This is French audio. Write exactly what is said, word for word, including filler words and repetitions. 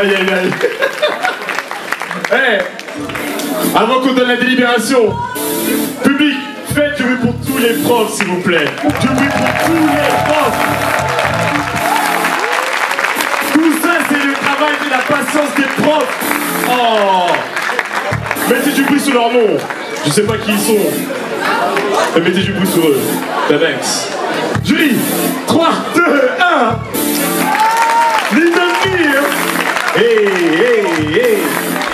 Aïe, aïe, aïe. Hey, avant qu'on donne la délibération, public, faites du bruit pour tous les profs, s'il vous plaît. Du bruit pour tous les profs. Tout ça, c'est le travail et la patience des profs. Oh. Mettez du bruit sur leur nom. Je sais pas qui ils sont. Mais mettez du bruit sur eux. The next. Jury, trois, deux, un. Little Mir. Hey, hey, hey.